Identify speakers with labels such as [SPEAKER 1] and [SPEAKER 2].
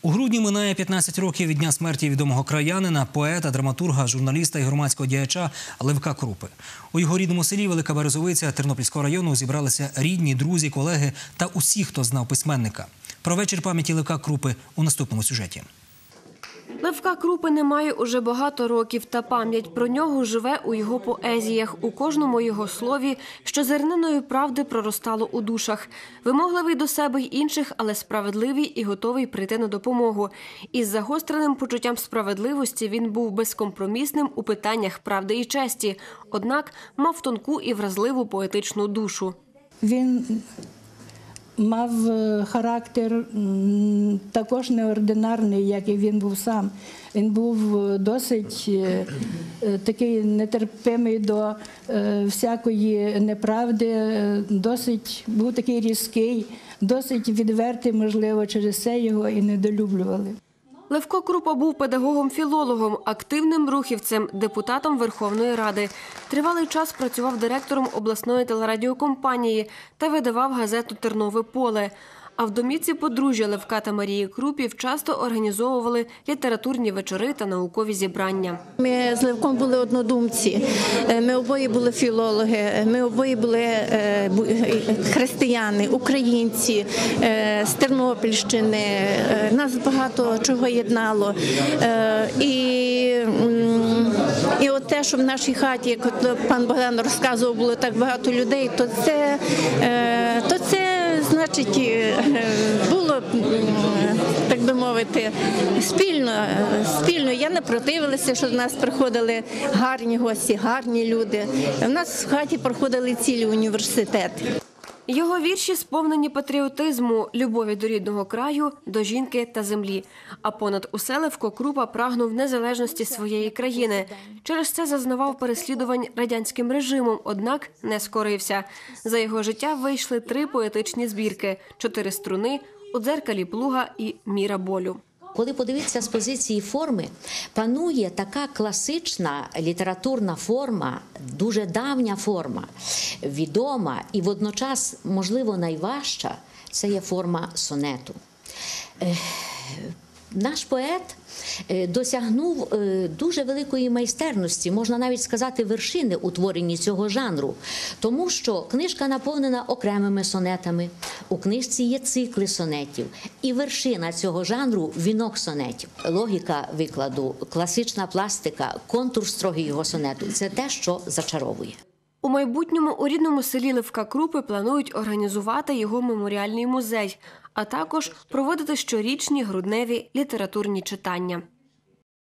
[SPEAKER 1] У грудні минає 15 років від дня смерті відомого краянина, поета, драматурга, журналіста і громадського діяча Левка Крупи. У його рідному селі Велика Березовиця Тернопільського району зібралися рідні, друзі, колеги та усі, хто знав письменника. Про вечір пам'яті Левка Крупи у наступному сюжеті.
[SPEAKER 2] Левка Крупи немає уже багато років, та пам'ять про нього живе у його поезіях, у кожному його слові, що зерниною правди проростало у душах. Вимогливий до себе й інших, але справедливий і готовий прийти на допомогу. Із загостреним почуттям справедливості він був безкомпромісним у питаннях правди і честі, однак мав тонку і вразливу поетичну душу.
[SPEAKER 3] Він мав характер також неординарний, як і він був сам. Він був досить такий нетерпимий до всякої неправди, досить був такий різкий, досить відвертий, можливо, через це його і недолюблювали.
[SPEAKER 2] Левко Крупа був педагогом-філологом, активним рухівцем, депутатом Верховної Ради. Тривалий час працював директором обласної телерадіокомпанії та видавав газету «Тернове поле». А в домівці подружжя Левка та Марії Крупів часто організовували літературні вечори та наукові зібрання.
[SPEAKER 4] Ми з Левком були однодумці, ми обоє були філологи, ми обоє були християни, українці з Тернопільщини. Нас багато чого єднало. І от те, що в нашій хаті, як пан Богдан розказував, було так багато людей, то це значить, було, так би мовити, спільно. Я не противилася, що до нас приходили гарні гості, гарні люди. У нас в хаті проходили цілі університети.
[SPEAKER 2] Його вірші сповнені патріотизму, любові до рідного краю, до жінки та землі. А понад усе Левко Крупа прагнув незалежності своєї країни. Через це зазнавав переслідувань радянським режимом, однак не скорився. За його життя вийшли 3 поетичні збірки – «Чотири струни», «У дзеркалі плуга» і «Міра болю».
[SPEAKER 5] Коли подивитися з позиції форми, панує така класична літературна форма, дуже давня форма, відома і водночас, можливо, найважча – це є форма сонету. Наш поет досягнув дуже великої майстерності, можна навіть сказати, вершини у творенні цього жанру, тому що книжка наповнена окремими сонетами, у книжці є цикли сонетів, і вершина цього жанру – вінок сонетів. Логіка викладу, класична пластика, контур строгий його сонету – це те, що зачаровує.
[SPEAKER 2] У майбутньому у рідному селі Левка Крупи планують організувати його меморіальний музей, а також проводити щорічні грудневі літературні читання.